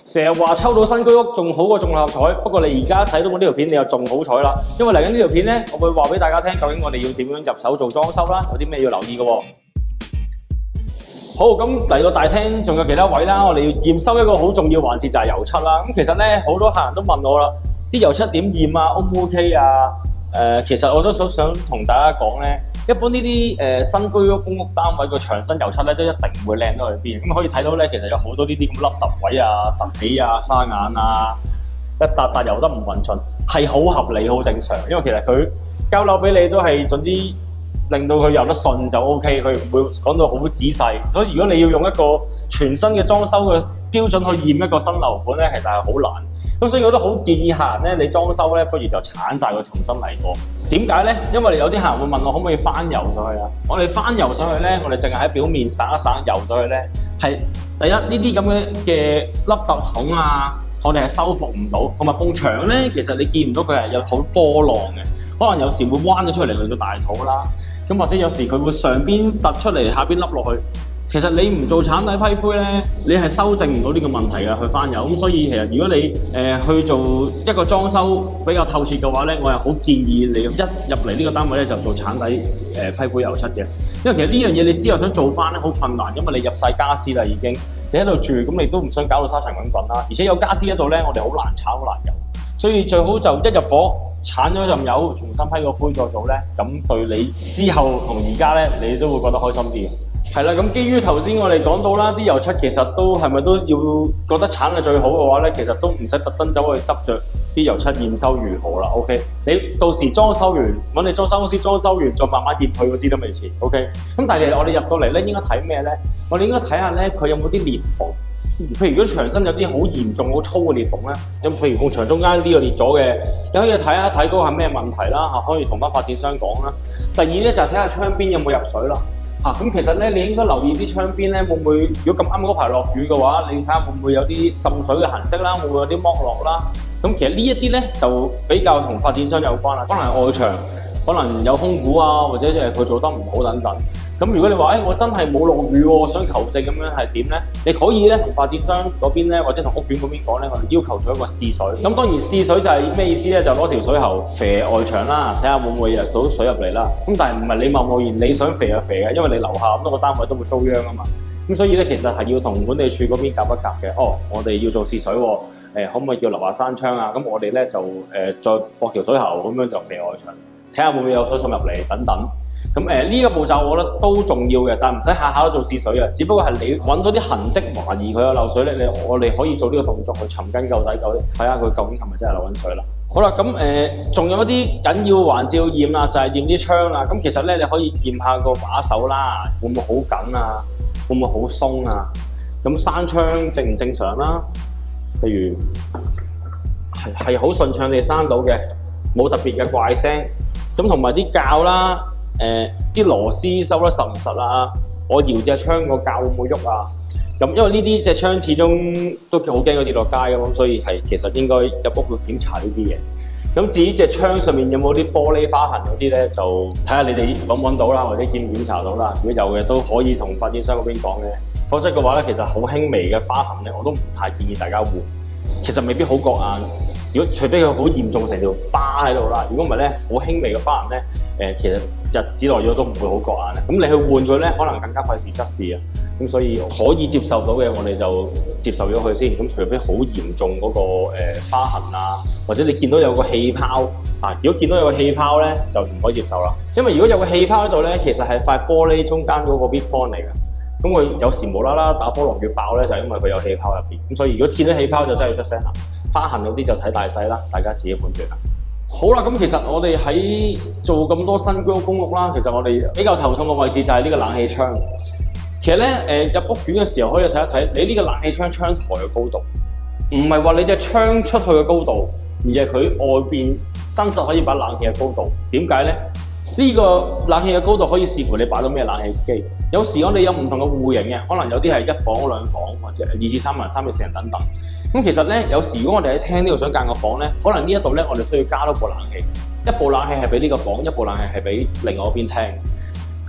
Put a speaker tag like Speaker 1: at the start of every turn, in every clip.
Speaker 1: 成日話抽到新居屋仲好過中六合彩，不過你而家睇到我呢條片，你又仲好彩啦，因為嚟緊呢條片咧，我會話俾大家聽，究竟我哋要點樣入手做裝修啦，有啲咩要留意嘅喎。好，咁嚟到大廳仲有其他位啦，我哋要驗收一個好重要環節就係油漆啦。咁其實咧好多客人都問我啦，啲油漆點驗啊 ？O 唔 OK 啊？其實我都想同大家講咧，一般呢啲新居屋公屋單位個牆身油漆咧都一定唔會靚到去邊。咁可以睇到咧，其實有好多呢啲咁凹凸位啊、凸起啊、沙眼啊，一笪笪油得唔均勻，係好合理、好正常。因為其實佢交樓俾你都係總之令到佢油得順就 OK， 佢唔會講到好仔細。所以如果你要用一個全新嘅裝修嘅標準去驗一個新樓盤咧，其實係好難。咁所以我都好建議客人咧，你裝修咧，不如就剷晒佢重新嚟過。點解咧？因為有啲客人會問我可唔可以翻油上去啊？我哋翻油上去咧，我哋淨係喺表面省一省油上去咧，係第一呢啲咁嘅凹凸孔啊，我哋係修復唔到。同埋埲牆咧，其實你見唔到佢係有好波浪嘅，可能有時會彎咗出嚟去到大肚啦。咁或者有時佢會上邊突出嚟，下邊凹落去。其實你唔做鏟底批灰咧，你係修正唔到呢個問題嘅，去翻油。咁所以其實如果你去做一個裝修比較透徹嘅話咧，我係好建議你一入嚟呢個單位咧就做鏟底批灰油漆嘅。因為其實呢樣嘢你之後想做翻咧好困難，因為你入晒家私啦已經，你喺度住咁你都唔想搞到沙塵滾滾啦。而且有家私喺度咧，我哋好難鏟好難油，所以最好就一入伙鏟咗陣油，重新批個灰再做咧，咁對你之後同而家咧你都會覺得開心啲。係啦，咁基於頭先我哋講到啦，啲油漆其實都係咪都要覺得鏟係最好嘅話咧，其實都唔使特登走去執着啲油漆驗收如何啦。OK， 你到時裝修完揾你裝修公司裝修完，再慢慢驗佢嗰啲都未遲。OK， 咁但係其實我哋入到嚟咧，應該睇咩咧？我哋應該睇下咧，佢有冇啲裂縫。譬如如果牆身有啲好嚴重、好粗嘅裂縫咧，咁譬如埲牆中間呢個裂咗嘅，你可以睇一睇嗰個係咩問題啦嚇，可以同翻發展商講啦。第二咧就係睇下窗邊有冇入水啦。咁其實咧，你應該留意啲窗邊咧，會唔會如果咁啱嗰排落雨嘅話，你睇下會唔會有啲滲水嘅痕跡啦，會唔會有啲剝落啦？咁其實呢一啲咧就比較同發展商有關啦，可能係外牆，可能有空鼓啊，或者佢做得唔好等等。咁如果你話我真係冇落雨喎，想求證咁樣係點咧？你可以咧同發展商嗰邊咧，或者同屋苑嗰邊講咧，我哋要求做一個試水。咁當然試水就係咩意思咧？就攞條水喉肥外牆啦，睇下會唔會入到水入嚟啦。咁但係唔係你貿然你想肥就肥嘅，因為你樓下咁多個單位都會遭殃啊嘛。咁所以咧，其實係要同管理處嗰邊夾一夾嘅。我哋要做試水喎，可唔可以叫樓下閂窗啊？咁我哋咧就再駁條水喉咁樣就肥外牆，睇下會唔會有水滲入嚟等等。咁呢個步驟我覺得都重要嘅，但唔使下下都做試水嘅，只不過係你揾到啲痕跡懷疑佢有漏水咧，我哋可以做呢個動作去尋根究底，睇下佢究竟係咪真係漏緊水啦。好啦，咁仲有一啲緊要環節要驗啦，就係驗啲窗啦。咁其實咧你可以驗下個把手啦，會唔會好緊啊？會唔會好鬆啊？咁閂窗正唔正常啦？譬如係好順暢地閂到嘅，冇特別嘅怪聲。咁同埋啲鉸啦。啲螺絲收得實唔實啊？我搖隻窗個鉸會唔會喐啊？咁因為呢啲隻窗始終都好驚佢跌落街咁，所以係其實應該入屋去檢查呢啲嘢。咁至於隻窗上面有冇啲玻璃花痕嗰啲咧，就睇下你哋揾唔揾到啦，或者檢唔檢查到啦。如果有嘅都可以同發展商嗰邊講嘅。否則嘅話咧，其實好輕微嘅花痕咧，我都唔太建議大家換。其實未必好覺眼。如果除非佢好嚴重成條疤喺度啦，如果唔係咧，好輕微嘅花痕咧，其實日子耐咗都唔會好覺眼咧。咁你去換佢咧，可能更加費事失事啊。咁所以可以接受到嘅，我哋就接受咗佢先。咁除非好嚴重嗰個花痕啊，或者你見到有個氣泡啊，如果見到有個氣泡咧，就唔可以接受啦。因為如果有個氣泡喺度咧，其實係塊玻璃中間嗰個 weak point 嚟嘅。咁佢有時無啦啦打火龍要爆咧，就係因為佢有氣泡入邊。咁所以如果見到氣泡就真係要出聲啦。花痕嗰啲就睇大細啦，大家自己判斷啦。好啦，咁其實我哋喺做咁多新居屋公屋啦，其實我哋比較頭痛嘅位置就係呢個冷氣窗。其實咧，入屋苑嘅時候可以睇一睇你呢個冷氣窗窗台嘅高度，唔係話你隻窗出去嘅高度，而係佢外邊真實可以擺冷氣嘅高度。點解咧？呢個冷氣嘅高度可以視乎你擺到咩冷氣機。有時我哋有唔同嘅戶型嘅，可能有啲係1房2房，或者2至3人、3至4人等等。咁其實咧，有時如果我哋喺廳呢度想間個房咧，可能呢一度咧，我哋需要加多部冷氣，一部冷氣係俾呢個房，一部冷氣係俾另外一邊廳。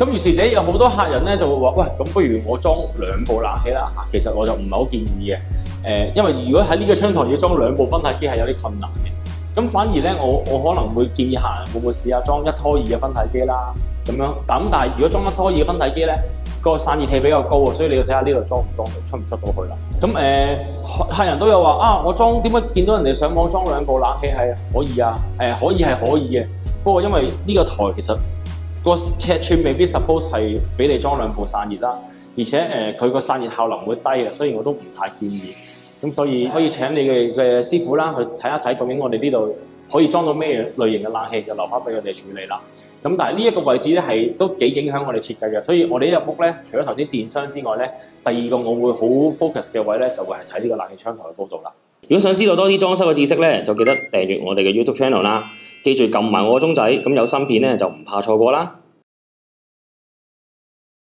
Speaker 1: 咁於是者有好多客人咧就會話：喂，咁不如我裝2部冷氣啦。其實我就唔係好建議嘅，因為如果喺呢個窗台要裝2部分體機係有啲困難嘅。咁反而咧，我可能會建議客人會唔會試下裝1拖2嘅分體機啦，咁樣。但係如果裝1拖2嘅分體機咧，個散熱器比較高啊，所以你要睇下呢度裝唔裝到，出唔出到去啦。咁客人都有話啊，我裝點解見到人哋上網裝2部冷氣係可以啊？可以係可以嘅，不過因為呢個台其實個尺寸未必 suppose 係俾你裝2部散熱啦，而且佢個散熱效能會低嘅，所以我都唔太建議。咁所以可以請你嘅師傅啦去睇一睇，究竟我哋呢度可以裝到咩類型嘅冷氣，就留翻俾佢哋處理啦。咁但係呢一個位置咧係都幾影響我哋設計嘅，所以我哋呢入屋咧，除咗頭先電箱之外咧，第二個我會好 focus 嘅位咧，就會係睇呢個冷氣窗台嘅高度啦。如果想知道多啲裝修嘅知識咧，就記得訂閱我哋嘅 YouTube channel 啦。記住撳埋我個鐘仔，咁有新片咧就唔怕錯過啦。